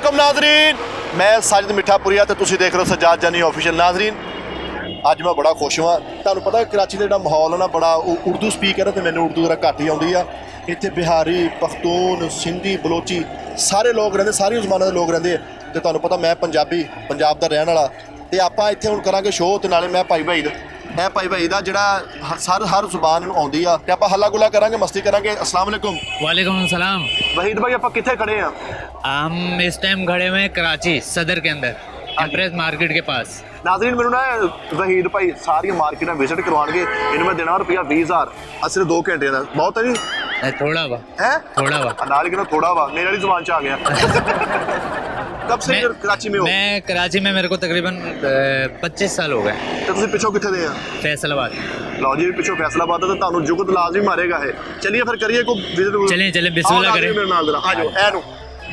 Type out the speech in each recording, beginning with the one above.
वालेकुम नाजरीन, मैं साजिद मिठापुरिया तो तुसीं देख रहे हो सज्जाद जानी ऑफिशियल। नाजरीन अज मैं बड़ा खुश हुआ, तुहानूं पता कराची का जिहड़ा माहौल है ना बड़ा उर्दू स्पीकर है तो मैंने उर्दू जरा घट ही आउंदी आ। इत्थे बिहारी, पख्तून, सिंधी, बलोची सारे लोग रहिंदे, सारी ज़बानां दे लोग रहिंदे ते तुहानूं पता मैं पंजाबी पंजाब दा रहण वाला ते आपां इत्थे हुण करांगे शो ते नाले मैं भाई भाई दा जिहड़ा हर जुबान नूं आउंदी आ ते आपां हल्ला गुल्ला करांगे, मस्ती करांगे। अस्सलाम वालेकुम। वालेकुम अस्सलाम। वहीद भाई आपां कित्थे खड़े हैं? हम इस टाइम खड़े हुए हैं कराची सदर के अंदर, एम्प्रेस मार्केट के पास। नाज़रीन मैनूं ना वहीद भाई सारी मार्केट विजिट करवाएंगे, इन्हें मैं देना रुपया 20,000 सिर्फ 2 घंटे का। बहुत है जी? थोड़ा वा है, थोड़ा वा नाल कहना थोड़ा वा, मेरी वाली जुबान च आ गया। कब से कराची में हो? मैं कराची में मेरे को तकरीबन 25 साल हो गए। तो तुसीं पिछों कित्थे दे? फैसलाबाद। लो जी पिछों फैसलाबाद है तो तुहानूं जुगत लाजमी मारेगा है। चलिए फिर करिए को विजिट। चलें बिस्मिल्लाह करें। मेरे नाल जरा आ जाओ ऐ नु।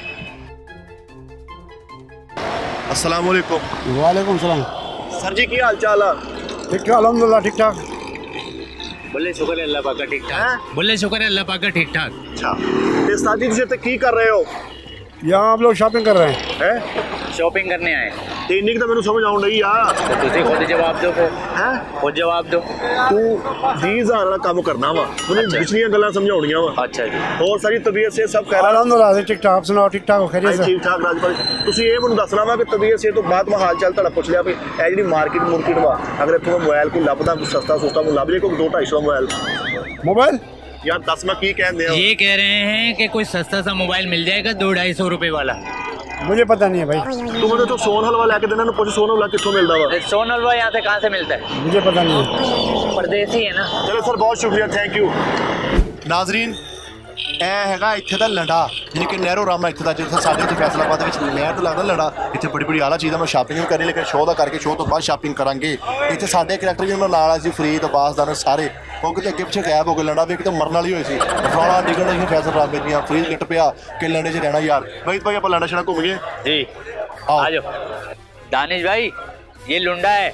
अस्सलाम वालेकुम। वालेकुम सलाम। सर जी की हाल चाल है? ठीक ठाक अल्हम्दुलिल्लाह ठीक ठाक। बोले शुक्र है अल्लाह पाक का ठीक ठाक। बोले शुक्र है अल्लाह पाक का ठीक ठाक। अच्छा ते साजी तुसीं इत्थे की कर रहे हो? यहाँ आप लोग शॉपिंग कर रहे हैं? शॉपिंग करने आए। ते इन्नी तो मैनूं समझ आउण नहीं आ। तो तुसीं खुद जवाब दो फिर। हैं खुद जवाब दो। तू 20,000 वाला काम करना वा, मैनूं पिछलियां गल्लां समझाउणियां वा। अच्छा जी। और सारी तबीयत से सब खैर? अल्हम्दुलिल्लाह ठीक ठाक। सुनाओ ठीक ठाक हो खैरियत से? ठीक ठाक राजपाल। तुसीं ये मैनूं दसना वा कि तबीयत से तो बाद में हाल चाल तुहाडा पुछ लिया भी ए जिहड़ी मार्केट वा अगर इत्थों मोबाइल कोई लभदा सस्ता सुस्ता मुझे लभ जे कोई 200-250 मोबाइल यार दस मैं की कहंदे हो? ये कह रहे हैं कि कोई सस्ता सा मोबाइल मिल जाएगा 200-250 रुपए वाला। मुझे पता नहीं है भाई। तू मुझे तो सोन हलवा लेके देना, पूछ सोन हलवा कित्थों मिलदा वा? सोन हलवा यहाँ से कहाँ से मिलता है? मुझे पता नहीं है। परदेसी है ना। चलो सर बहुत शुक्रिया, थैंक यू। नाजरीन ए हैगा इत्थे दा लंडा यानी कि नहरो रामा इत्थे दा जित्थे साडे इत्थे फैसलाबाद विच नहर तो लगदा लंडा। इत्थे बड़ी बड़ी आला चीज़ है, मैं शॉपिंग भी करनी लेकिन शो दा करके शो तो बाद शॉपिंग करांगे। इत्थे साडे करैक्टर भी उन्हां नाल आ सी फरीद अब्बास दान सारे क्योंकि अगे पिछे गैप हो गए। लंडा भी एक तो मरन वाली होई सी, फलाना डिगण सी फैसल रामे दियां फरीद लिट पिया कि लंडे च रहना यार। भाई भाई आप लंडा छड़ा घूम गए जी। आ जाओ दानिश भाई, ये लुंडा है।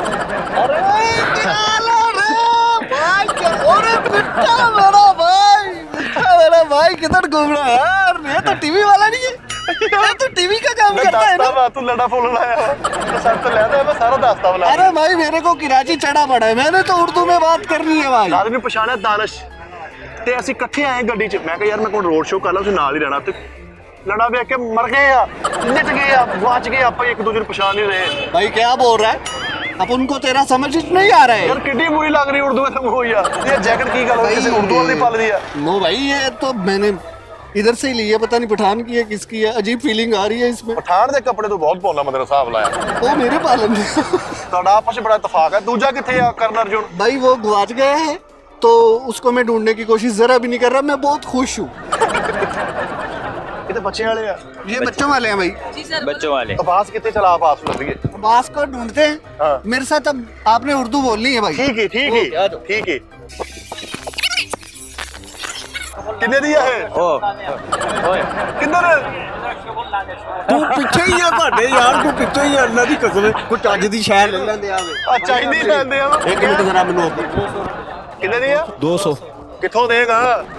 अरे भाई किधर घूम रहा है यार? ये तो टीवी वाला नहीं है, ये तो टीवी का काम करता है ना। तू लंडा फोन लाया तो सब तो लेता है, मैं सारा दास्ता वाला। अरे भाई मेरे को कराची चढ़ा पड़ा है, मैंने तो उर्दू में बात करनी है भाई। नाल ने पछाणिया दानिश ते ਅਸੀਂ ਇਕੱਠੇ ਆਏ ਗੱਡੀ 'ਚ। मैं कहा यार मैं कोई रोड शो कर ला, उसे नाल ही रहना। ते लड़ा देख के मर गए या निट गए या गुआच गए, आप एक दूसरे पहचान नहीं रहे। भाई क्या बोल रहा है? अब उनको तेरा समझ नहीं आ रहा है यार कितनी बुरी लग रही उर्दू में हो यार। ये जैकेट की गल होई, किसी उर्दू वाली पाल दिया। नो भाई ये तो मैंने इधर से ही ली है, पता नहीं पठान की है किसकी है, अजीब फीलिंग आ रही है इसमें। पठान दे कपड़े तो बहुत पाउंदा मैं तेरा हिसाब लाया। वो मेरे पालन है। ਤੁਹਾਡਾ आपस में बड़ा इत्तेफाक है। दूजा किथे है करण अर्जुन? भाई वो गुआच गया है तो उसको मैं ढूंढने की कोशिश जरा भी नहीं कर रहा। मैं बहुत खुश हूँ। ये तो बच्चे वाले हैं। ये बच्चों वाले हैं भाई। बच्चों वाले। अब्बास कितने चला आपास में लगे? अब्बास को ढूंढते हैं। हाँ। मेरे साथ अब आपने उर्दू बोलनी है भाई। ठीक है ठीक है ठीक है। कितने दिया है? किधर तू पीछे ही है ਤੁਹਾਡੇ यार, तू पीछे ही है। अल्लाह दी कसम कोई ਚੱਜ ਦੀ ਸ਼ੈ ਲੈ ਲੈਂਦੇ ਆਵੇ। अच्छा ही नहीं लेंदे आ। एक मिनट जरा ਮੈਨੂੰ कितने दिया? 200 कित्थों देगा?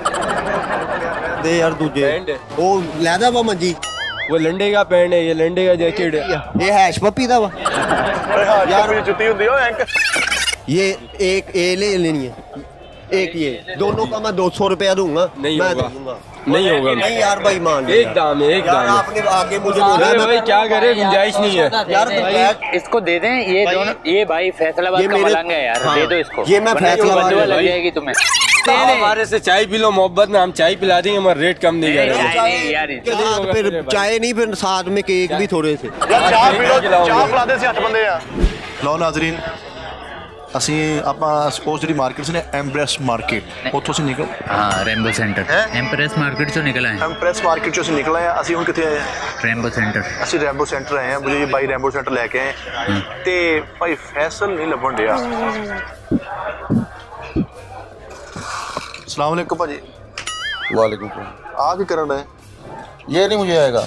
दे यार दूजे वो ਲੈਦਾ ਵਾ ਮੰਜੀ। वो लंडे का पैंट है, ये लंडे का जैकेट है। ये हैश पप्पी ਦਾ ਵਾ यार जुत्ती हुंदी हो एंक। ये एक ए ले लेनी है, एक ये दोनों का मैं 200 रुपया दूंगा। नहीं मैं होगा। दूंगा। नहीं होगा। नहीं यार भाई मान एक दाम है, एक दाम है। आपने आगे मुझे बोला अरे भाई क्या करे, गुंजाइश नहीं है यार। इसको दे दें ये दोनों। ये भाई फैसलाबाद का मलंग है यार। दे दो इसको। ये मैं फैसलाबाद लग जाएगी तुम्हें। हमारे से चाय पी लो मोहब्बत में, हम चाय पिला देंगे, हमारा रेट कम नहीं करेगा। यार फिर चाय नहीं, फिर साथ में केक भी थोड़े से। यार चाह पी लो, चाह पिला दे सी 8 बंदे आ। लो नाज़रीन ਅਸੀਂ ਆਪਾਂ ਸਪੋਜ਼ ਜਿਹੜੀ ਮਾਰਕੀਟ ਸੀ ਨਾ ਐਮਪ੍ਰੈਸ ਮਾਰਕੀਟ, ਉੱਥੋਂ ਅਸੀਂ ਨਿਕਲ रेम्बो सेंटर एम्प्रेस मार्केट से निकला है। ਐਮਪ੍ਰੈਸ ਮਾਰਕੀਟ 'ਚੋਂ ਅਸੀਂ ਨਿਕਲ ਆਏ। ਅਸੀਂ ਹੁਣ ਕਿੱਥੇ ਆਏ ਹਾਂ? Rainbow Centre. ਅਸੀਂ ਰੈਂਬੋ ਸੈਂਟਰ ਆਏ ਹਾਂ। ਮੁझे ये भाई ਰੈਂਬੋ ਸੈਂਟਰ ਲੈ ਕੇ ਆਏ ਤੇ ਭਾਈ ਫੈਸਲ नहीं ਲੱਭਣ ਡਿਆ। अस्सलाम वालेकुम भाजी। वालेकुम सलाम। आ की करन रहे? ये नहीं मुझे आएगा।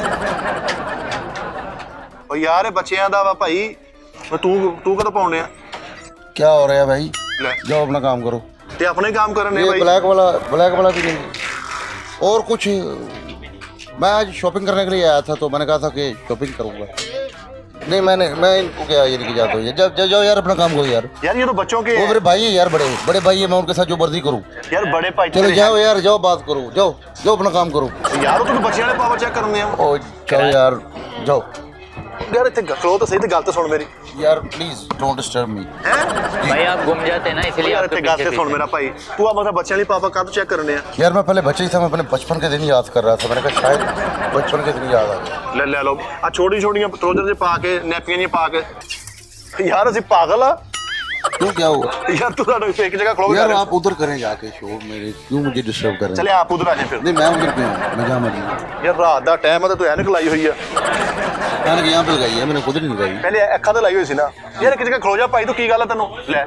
ओ यार ये बच्चियां दा वा भाई, तू कदों पाउंदे आ? क्या हो रहा है भाई? ले जाओ अपना काम करो। ते अपने काम करने ये भाई। ब्लैक वाला भी नहीं और कुछ मैं आज शॉपिंग करने के लिए आया था, तो मैंने कहा था कि शॉपिंग करूंगा। नहीं मैं इनको क्या ये लेके जाता हूँ। जब जाओ यार, अपना काम करो यार। यार ये तो बच्चों के वो मेरे भाई है यार, बड़े भाई है, मैं उनके साथ जो मर्जी करूँ। यार बड़े भाई चलो जाओ यार, जाओ बात करो, जाओ अपना काम करो यार। तू बच्चे वाले पावर चेक करने आ। ओ चलो यार जाओ यार इतने खलो तो सही, तो गल तो सुन मेरी यार, प्लीज डोंट डिस्टर्ब मी। भाई आप गुम जाते हैं ना, इसलिए यार आपके इतने गल पीछे तो सुन मेरा भाई, तू अब मतलब बच्चे वाली पापा कब चेक करने आ? यार मैं पहले बच्चे ही था, मैं अपने बचपन के दिन याद कर रहा था। मैंने कहा शायद बचपन के दिन याद आ गया। ले लो आ छोटी छोटियां ट्रोजर से पा के, नैपकिन जी पा के। यार असि पागल आ। क्यों, क्या हुआ? यार तू साडे एक जगह खलो यार आप उधर करें जाके शो, मेरे क्यों मुझे डिस्टर्ब कर रहे हैं? चले आप उधर आ जाए फिर। नहीं मैं उधर क्यों, मैं जहाँ मर्जी। यार रात दा टाइम है तो तू ऐनक लाई हुई है। मैंने यहाँ पे लगाई है, मैंने खुद नहीं लगाई। पहले अखा तो लाई हुई सी ना। यार एक जगह खलो जा भाई, तू की गल है तेनू? ले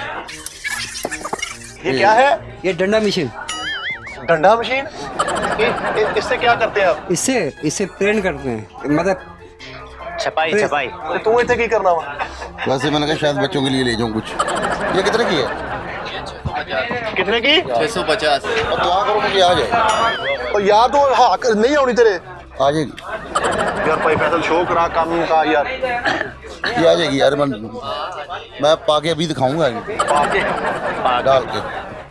ये क्या है? ये डंडा मशीन। डंडा मशीन? इससे क्या करते हैं आप? इससे प्रिंट करते हैं, मतलब छपाई। तो तू इतने की करना वा? वैसे मैंने कहा शायद बच्चों के लिए ले जाऊँ कुछ। ये कितने की है? कितने की? 650। और दुआ करो मुझे आ जाए। और यार तू हाँ नहीं आनी तेरे। आ जाएगी यार भाई फैसल शो करा काम का यार। ये आ जाएगी यार। मैं पाके अभी दिखाऊंगा पाके डाल के।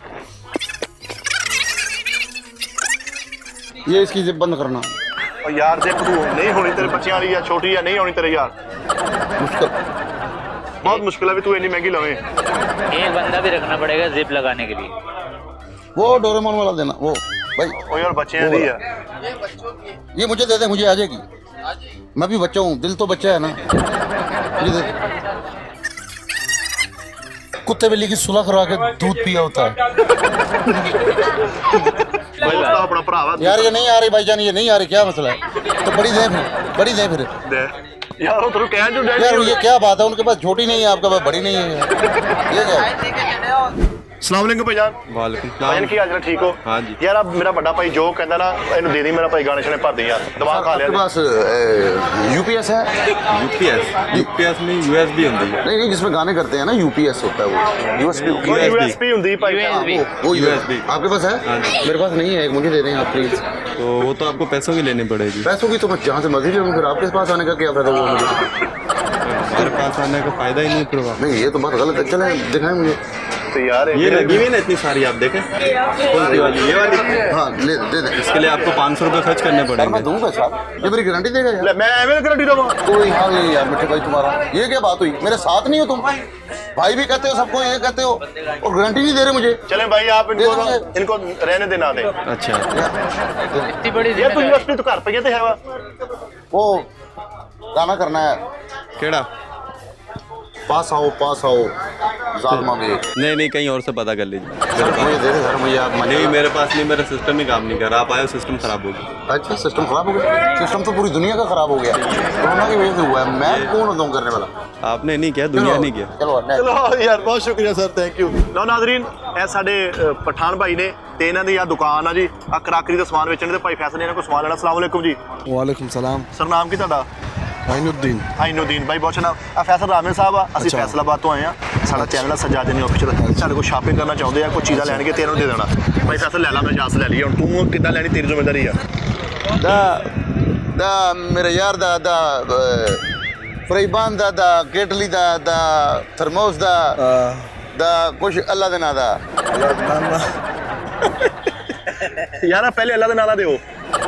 ये इसकी जिप बंद करना। और यार देख तू नहीं होनी तेरे बच्चे वाली या छोटी या नहीं होनी तेरे यार। मुश्किल, बहुत मुश्किल है भी, तू इतनी महंगी लवे। एक बंदा भी रखना पड़ेगा जिप लगाने के लिए। वो डोरेमोन वाला देना वो भाई। ओ यार बच्चे दी है। ये मुझे दे दे, मुझे आ जाएगी। मैं भी बच्चा हूँ, दिल तो बच्चा है ना। मुझे दे। कुत्ते बिल्ली की सुलह करवा के दूध पिया होता है। अपना भरावा यार ये नहीं आ रही भाईजान, ये नहीं आ रही, क्या मसला है? तो बड़ी दे फिर दे यार। वो तेरे कह जो यार ये क्या बात है, उनके पास छोटी नहीं है, आपके पास बड़ी नहीं है। ये क्या? अस्सलाम वालेकुम भाईजान। वालेकुम भाईजान की हाल ठीक हो? हाँ जी। यार अब मेरा बड़ा भाई जो कहता ना, इन्हें दे दी मेरा भाई गाने शाने भर दी यार, दवा खा लिया। आपके पास यूपीएस है? यूपीएस नहीं, यूएसबी होती है। नहीं जिसमें गाने करते हैं ना, यूपीएस होता है वो। यूएसबी होती भाई। वो यूएसबी आपके पास है? मेरे पास नहीं है, एक मुझे दे दें आप प्लीज। तो वो तो आपको पैसों की लेनी पड़ेगी। पैसों की तो मैं जहाँ से मर्जी ले लूँ, फिर आपके पास आने का क्या फायदा हुआ मुझे? हमारे पास आने का फायदा ही नहीं फिर। नहीं ये तो बात गलत है। चले दिखाएं मुझे। तो यार ये लगी हुई ना इतनी सारी, आप देखें कौन सी वाली? ये वाली। हाँ ले दे दे। इसके लिए आपको 500 रुपये खर्च करने मैं पड़ेंगे। दूंगा साहब, ये मेरी गारंटी देगा यार। ले मैं एवं गारंटी दूंगा। कोई हाल नहीं यार मिठे भाई तुम्हारा। ये क्या बात हुई? मेरे साथ नहीं हो तुम? भाई भी कहते हो, सबको ये कहते हो, और गारंटी नहीं दे रहे मुझे। चले भाई आप इनको रहने देना दे। अच्छा इतनी बड़ी यार तू यूएसबी तो घर पे तो है वा। वो गाना करना है, केड़ा? पास आओ जालमा में। नहीं कहीं और से पता कर लीजिए। सर मुझे दे दे सर, मुझे आप नहीं मेरे पास नहीं, मेरा सिस्टम ही काम नहीं कर रहा। आप आए सिस्टम खराब हो गया। अच्छा सिस्टम खराब हो गया? सिस्टम तो पूरी दुनिया का खराब हो गया, कोरोना की वजह से हुआ है। मैं कौन होता हूँ करने वाला? आपने नहीं किया, दुनिया नहीं किया। चलो यार बहुत शुक्रिया सर, थैंक यू। लो नाज़रीन, ਇਹ ਸਾਡੇ ਪਠਾਨ ਭਾਈ ਨੇ ਤੇ ਇਹਨਾਂ ਦੀ ਆ ਦੁਕਾਨ ਆ ਜੀ, ਆ ਕਰਾਕਰੀ ਦਾ ਸਮਾਨ ਵੇਚਣ ਦੇ ਭਾਈ ਫੈਸਲ ਨੇ ਇਹਨਾਂ ਕੋਲ ਸਮਾਨ ਲੈਣਾ। अस्सलाम वालेकुम जी। वालेकुम सलाम। सर नाम की ਤੁਹਾਡਾ? आइनुद्दीन। ਆਈਨੂਦੀਨ ਭਾਈ ਬਹੁਤ ਸ਼ਨਾ। ਆ ਫੈਸਲ ਰਾਮੇ ਸਾਹਿਬ ਆ, ਅਸੀਂ ਫੈਸਲਾਬਾਦ ਤੋਂ ਆਏ ਆ। ਸਾਡਾ ਚੈਨਲ ਆ ਸਜਾਦਨੀ ਆਫੀਸ਼ੀਅਲ। ਸਾਡੇ ਕੋਲ ਸ਼ਾਪਿੰਗ ਕਰਨਾ ਚਾਹੁੰਦੇ ਆ, ਕੋਈ ਚੀਜ਼ਾਂ ਲੈਣਗੇ ਤੇ ਇਹਨਾਂ ਨੂੰ ਦੇ ਦੇਣਾ। ਭਾਈ ਫੈਸਲ ਲੈ ਲਾ, ਮੈਂ ਇਜਾਜ਼ਤ ਲੈ ਲਈ। ਹੁਣ ਤੂੰ ਕਿੱਦਾਂ ਲੈਣੀ, ਤੇਰੀ ਜ਼ਿੰਮੇਵਾਰੀ ਆ। ਦਾ ਮੇਰੇ ਯਾਰ ਦਾ ਫਰੀਬਾਨ ਦਾ ਕੇਟਲੀ ਦਾ ਥਰਮੋਸ ਦਾ ਕੁਛ ਅੱਲਾ ਦੇ ਨਾਂ ਦਾ। ਯਾਰ ਆ ਪਹਿਲੇ ਅੱਲਾ ਦੇ ਨਾਲਾ ਦਿਓ।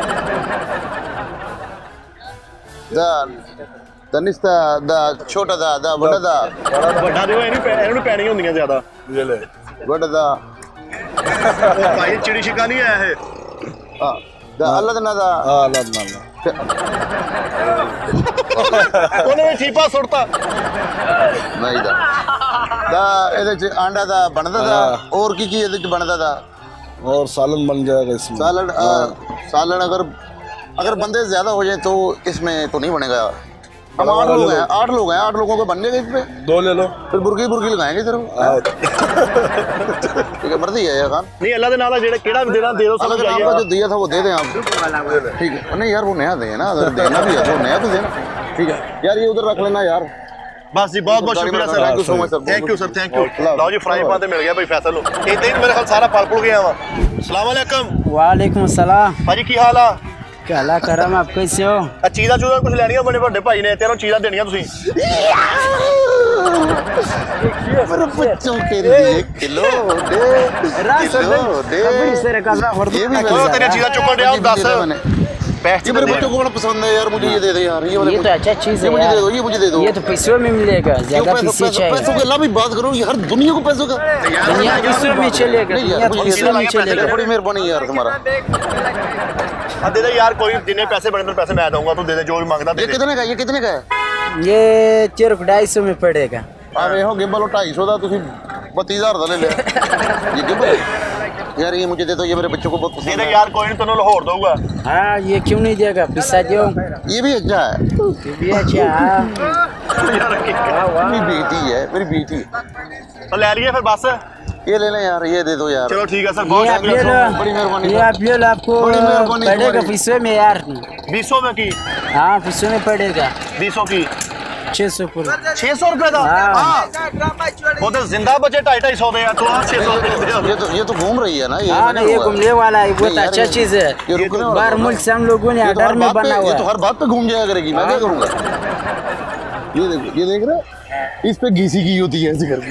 ਦਾ ਨਿਸਤਾ ਦਾ ਛੋਟਾ ਦਾ ਵੱਡਾ ਦਾ ਵੱਡਾ ਦਿਓ, ਇਹਨਾਂ ਨੂੰ ਪੈਣੀਆਂ ਹੁੰਦੀਆਂ ਜ਼ਿਆਦਾ। ਵੱਡਾ ਦਾ ਉਹ ਭਾਈ ਚਿੜੀ ਛਿਕਾ ਨਹੀਂ ਆਇਆ ਇਹ। ਹਾਂ ਦਾ ਅੱਲਾ ਦੇ ਨਾਂ ਦਾ। अल्लाह अल्लाह। ਉਹਨੇ ਵੀ ਠੀਪਾ ਸੁੱਟਤਾ। ਨਹੀਂ ਦਾ ਇਹਦੇ ਚ ਆਂਡਾ ਦਾ ਬਣਦਾ ਦਾ। और की ਇਹਦੇ ਚ ਬਣਦਾ ਦਾ? और सालन बन जाएगा इसमें। सालन अगर बंदे ज्यादा हो जाए तो इसमें तो नहीं बनेगा। हम 8 लोग हैं, 8 लोगों को बनने का इसमें 2 ले लो। फिर बुर्गी लगाएंगे सिर्फ। ठीक है मर्जी है यार खान। नहीं अल्लाह के नाम का केड़ा भी देना दे दो। अल्लाह के नाम का जो दिया था वो दे दें आप। ठीक है नहीं यार वो नया देना, अगर देना भी है तो नया तो देना। ठीक है यार ये उधर रख लेना यार। बस जी बहुत बहुत शुक्रिया sir, thank you so much sir. Thank you sir, thank you. लो जी फ्राई पान मिल गया भाई फैसल नु। इतने ही मेरे ख्याल सारा पल पुल गया वा। अस्सलाम वालेकुम। वालेकुम अस्सलाम। भाजी की हाल आ? काला करम आप कैसे हो? चीज़ा चूज़ा कुछ लैनिया बड़े बड़े भाई ने तेरे चीज़ा देनिया तुसी मेरे बच्चों के लिए खिलौने ये भी तेरे चीज़ा चुकन दिया 10 पैसे मेरे बच्चों को बड़ा पसंद है यार, मुझे ये दे दे यार, ये तो अच्छा चीज है, मुझे दे दो, ये मुझे दे दो। ये तो पैसों में मिलेगा, ज्यादा पैसे चाहिए। पैसों के अलावा भी बात करो, ये हर दुनिया को पैसों का दुनिया पैसों में चलेगा, दुनिया पैसों में चलेगा। बड़ी मेहरबानी यार तुम्हारा। दे दे यार, कोई जिन्ने पैसे बने पैसे मैं दूंगा, तू दे दे जो भी मांगता। ये कितने का, ये कितने का है? ये 250 में पड़ेगा। अरे हो गिम्बल 250 का, तुम 32,000 का ले लिया। ये गिम्बल यार, ये मुझे दे दो, ये मेरे बच्चों को बहुत पसंद है यार। कोई नहीं, तन्नू लाहौर दूंगा। हाँ, ये क्यों नहीं देगा, पैसा दो। ये भी अच्छा है, ये भी अच्छा है। मेरी बेटी है, मेरी बेटी। तो ले लिए फिर बस, ये ले लें यार, ये दे दो यार। चलो ठीक है सर, बहुत बड़ी मेहरबानी। ये आप ले लो, आपको पड़ेगा पैसों में यार। 200 में की? हाँ, पैसों में पड़ेगा। 200 की 600 पूरा। 600 रुपए का? वो तो जिंदा बचे 250 दे यार, तू 600 ये तो घूम रही है ना, ये हाँ, ये घूमने वाला है, बहुत अच्छा चीज है। बाहर मुल्क से हम लोगों ने ऑर्डर में बना हुआ है। ये तो हर बात पे घूम जाया करेगी, मैं क्या करूँगा? ये देख रहे, इस पे घीसी की होती है ऐसे करके।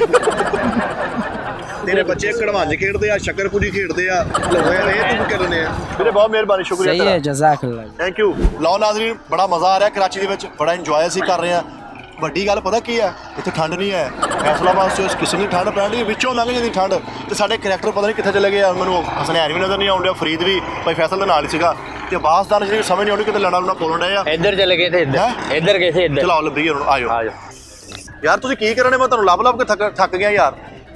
तेरे बच्चे कड़वांज खेलते हैं, शक्करपुरी खेलते हैं, तुम करने हैं। मेरे बहुत मेहरबानी, शुक्रिया। सही है, जज़ाकल्लाह, थैंक यू। लो नाज़रीन, बड़ा मज़ा आ रहा है कराची ਦੇ ਵਿੱਚ, बड़ा इंजॉय ਅਸੀਂ कर रहे हैं। ਵੱਡੀ ਗੱਲ ਪਤਾ ਕੀ ਹੈ, ਇੱਥੇ ਠੰਡ ਨਹੀਂ ਹੈ। ਫੈਸਲਾਬਾਦ 'ਚ ਇਸ ਕਿਸਮ ਦੀ ਠੰਡ ਪੈਣ ਦੀ, ਵਿੱਚੋਂ ਲੰਘ ਜਾਂਦੀ ਠੰਡ। ਤੇ ਸਾਡੇ ਕਰੈਕਟਰ ਪਤਾ ਨਹੀਂ ਕਿੱਥੇ ਚਲੇ ਗਏ ਆ, ਮੈਨੂੰ ਹਸਨੈਨ ਵੀ ਨਜ਼ਰ ਨਹੀਂ ਆਉਣ ਡਿਆ, ਫਰੀਦ ਵੀ ਭਾਈ ਫੈਸਲ ਦੇ ਨਾਲ ਹੀ ਸੀਗਾ, ਤੇ ਬਾਸਦਾਨ ਜਿਹੜੀ ਸਮਝ ਨਹੀਂ ਆਉਂਦੀ ਕਿਤੇ ਲੜਾ ਲੁਣਾ ਕੋਲਣ ਡਏ ਆ। इधर चले गए थे, इधर गए थे, इधर। ਚਲਾਓ ਲੱਭੀਏ ਹੁਣ, ਆਜੋ ਯਾਰ। ਤੁਸੀਂ ਕੀ ਕਰਨੇ, ਮੈਂ ਤੁਹਾਨੂੰ ਲੱਭ ਕੇ ਥੱਕ ਗਿਆ ਯਾਰ।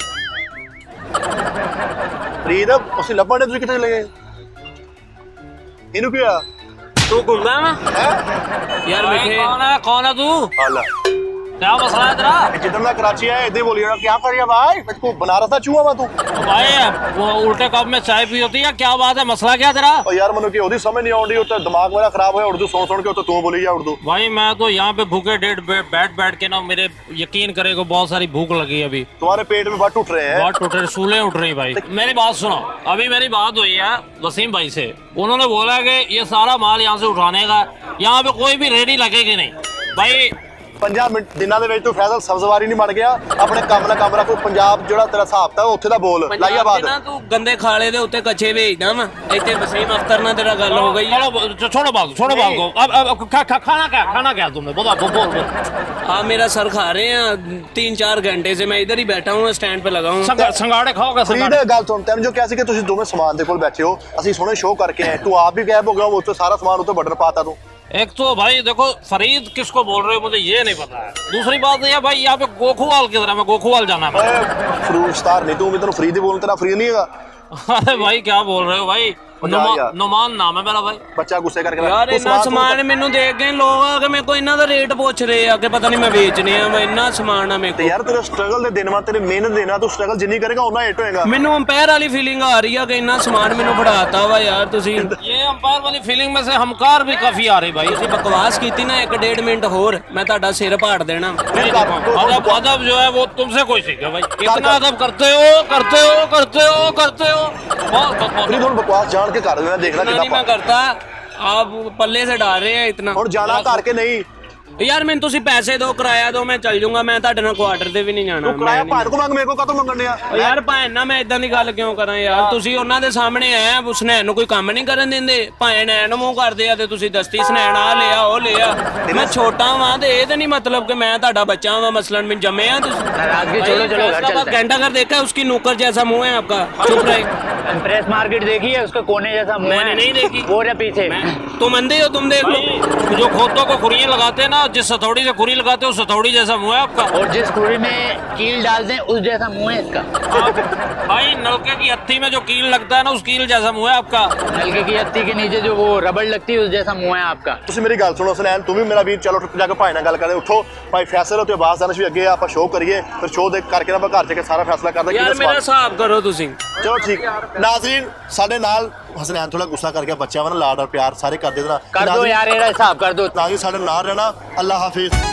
ਫਰੀਦ, ਅਸੀਂ ਲੱਭਣ ਦੇ, ਤੁਸੀਂ ਕਿੱਥੇ ਚਲੇ ਗਏ? ਇਹਨੂੰ ਕੀ ਹੋਇਆ? तू घूमना है यार? कौन है तू? क्या मसला है तेरा? जिधर ना कराची है इधर बोलिए ना, क्या कर रही है भाई? मुझको बनारस का चूहा मैं तू भाई, वो उल्टे कप में चाय पी होती है, क्या बात है, मसला क्या तेरा? और यार मनु की ओदी समझ नहीं आउंदी, उते दिमाग मेरा खराब है उर्दू सुन के, तो तू बोली जा उर्दू। भाई मैं तो यहाँ पे भूखे डेढ़ बैठ के ना, मेरे यकीन करेगा बहुत सारी भूख लगी है अभी। तुम्हारे पेट में बट उठ रहे हैं, बहुत टूट रहे, सूले उठ रही भाई। मेरी बात सुनो, अभी मेरी बात हुई है वसीम भाई से, उन्होंने बोला कि ये सारा माल यहाँ से उठाने का, यहाँ पे कोई भी रेडी लगेगी नहीं भाई। 50 मिनट दिनों ਦੇ ਵਿੱਚ ਤੂੰ ਫੈਸਲ ਸਬਜ਼ਵਾਰੀ ਨਹੀਂ ਬਣ ਗਿਆ, ਆਪਣੇ ਕੰਮ ਨਾਲ ਕੰਮ ਰੱਖ। ਪੰਜਾਬ ਜਿਹੜਾ ਤੇਰਾ ਹਿਸਾਬ ਤਾ ਉੱਥੇ ਦਾ ਬੋਲ ਲਾਈਆਬਾਦ ना तू गंदे खाले दे उत्ते कच्चे भेजना वा, इतने वसीम अख्तर ना तेरा गल हो गई। छोड़ो बात को, अब खाना क्या तुमने बोल। हाँ, मेरा सर खा रहे हैं 3-4 घंटे से, मैं इधर ही बैठा हूँ, स्टैंड पे लगा हूँ। संगाड़े खाओगे? ਫਰੀਦ ਗੱਲ ਸੁਣ, ਤੈਨੂੰ ਜੋ ਕਿਹਾ ਸੀ ਕਿ ਤੁਸੀਂ ਦੋਵੇਂ ਸਮਾਨ ਦੇ ਕੋਲ ਬੈਠੇ ਹੋ, ਅਸੀਂ ਸੋਹਣੇ ਸ਼ੋਅ ਕਰਕੇ ਆਏ, ਤੂੰ ਆਪ ਵੀ ਗਾਇਬ ਹੋ ਗਿਆ, ਉੱਥੇ ਸਾਰਾ ਸਮਾਨ ਉੱਤੇ ਬਟਨ ਪਾਤਾ ਤੂੰ। एक तो भाई देखो, फरीद किसको बोल रहे हो मुझे ये नहीं पता है। दूसरी बात ये भाई, यहाँ पे गोखुवाल की तरह, मैं गोखुवाल जाना है। फरूक स्टार नहीं तू, मैं तेन फरीद ही बोल, तेरा फरीद नहीं है। अरे भाई क्या बोल रहे हो भाई, नुमान नाम है मेरा भाई। बच्चा गुस्से करके यार इन्ना समान मैनू देख गए लोग आके, मेरे को इन्ना दा रेट पूछ रहे हैं कि पता नहीं मैं बेचने आ, मैं इन्ना समान है मेरे को। यार तेरे स्ट्रगल दे दिन वा, तेरे मेहनत देना, तू स्ट्रगल जिन्नी करेगा उतना हिट होएगा। मैनू अंपायर वाली फीलिंग आ रही है कि इन्ना समान मैनू फड़ाता वा यार तुसी। ये अंपायर वाली फीलिंग में से हमकार भी काफी आ रही भाई। तुसी बकवास कीती ना 1-1.5 मिनट होर, मैं ਤੁਹਾਡਾ सिर फाड़ देना। अदब जो है वो तुमसे कोई सीखे भाई, इतना अदब करते हो। फरीद हुन बकवास जान के कर देना, देखना नहीं मैं करता, आप पल्ले से डाल रहे हैं इतना। और जाना करके नहीं यार, मैंने तुसी पैसे दो, किराया दो, मैं चल जाऊंगा, मैं ਤੁਹਾਡੇ ਨਾਲ क्वार्टर ਤੇ ਵੀ ਨਹੀਂ ਜਾਣਾ। ਤੂੰ ਕਿਰਾਇਆ ਭਾਣ ਕੋ ਮੰਗ, ਮੇਰੇ ਕੋ ਕਾਤੋਂ ਮੰਗਣ ਡਿਆ ਯਾਰ? ਭਾਣ ਨਾ ਮੈਂ ਇਦਾਂ ਦੀ ਗੱਲ ਕਿਉਂ ਕਰਾਂ ਯਾਰ, ਤੁਸੀਂ ਉਹਨਾਂ ਦੇ ਸਾਹਮਣੇ ਆਏ, ਸੁਨੈਣ ਨੂੰ ਕੋਈ ਕੰਮ ਨਹੀਂ ਕਰਨ ਦਿੰਦੇ, ਭਾਣ ਐਨ ਮੂੰਹ ਕਰਦੇ ਆ ਤੇ ਤੁਸੀਂ ਦਸਤੀ ਸੁਨੈਣ ਆ ਲਿਆ ਉਹ ਲਿਆ। ਮੈਂ ਛੋਟਾ ਵਾਂ ਤੇ ਇਹ ਤੇ ਨਹੀਂ ਮਤਲਬ कि मैं ਤੁਹਾਡਾ ਬੱਚਾ ਵਾਂ, मसलन मैं जमे आ। चलो घर चलते हैं। घंटा घर देखा है, उसकी नौकर जैसा मुंह है आपका। चुप रहे। प्रेस मार्केट देखी है, उसका कोने जैसा मुंह मैंने है। नहीं देखी। वो रहा पीछे। तुम अंधे हो, तुम देख लो। जो खोतों को खुरियां लगाते हैं ना, जिस हथौड़ी से खुरी लगाते हो, उस हथौड़ी जैसा मुंह है आपका। और जिस खुरी में कील डालते हैं उस जैसा मुंह है इसका। भाई नलके की हत्ती में जो कील लगता है ना, उस कील जैसा मुंह है आपका। नलके की हत्ती के नीचे जो वो रबड़ लगती है उस जैसा मुंह है आपका। ਤੁਸੀਂ ਮੇਰੀ ਗੱਲ ਸੁਣੋ ਸੁਨੈਨ, ਤੂੰ ਵੀ ਮੇਰਾ ਵੀਰ, ਚਲੋ ਜਾ ਕੇ ਭਾਈ ਨਾਲ ਗੱਲ ਕਰਦੇ। ਉੱਠੋ ਭਾਈ, ਫੈਸਲ ਤੇ ਆਵਾਜ਼ ਆਨਸ਼ ਵੀ ਅੱਗੇ ਆਪਾਂ ਸ਼ੋਅ ਕਰੀਏ, ਫਿਰ ਸ਼ੋਅ ਦੇ ਕਰਕੇ ਨਾ ਆਪਾਂ ਘਰ ਜਾ ਕੇ ਸਾਰਾ ਫੈਸਲਾ ਕਰਦਾ। यार मेरा हिसाब करो तुसी। ਚਲੋ ਠੀਕ। ਨਾਜ਼ਰੀਨ ਸਾਡੇ ਨਾਲ ਹਸਨੈਨ ਥੋੜਾ ਗੁੱਸਾ ਕਰ ਗਿਆ, ਬੱਚਿਆਂ ਵਾਲਾ ਲਾਡ ਔਰ ਪਿਆਰ ਸਾਰੇ ਕਰਦੇ ਦੇਣਾ। कर दो यार, ये हिसाब कर दो। ਨਾਜ਼ਰੀਨ ਸਾਡੇ ਨਾਲ ਰਹਿਣਾ। ਅੱਲਾ ਹਾਫਿਜ਼।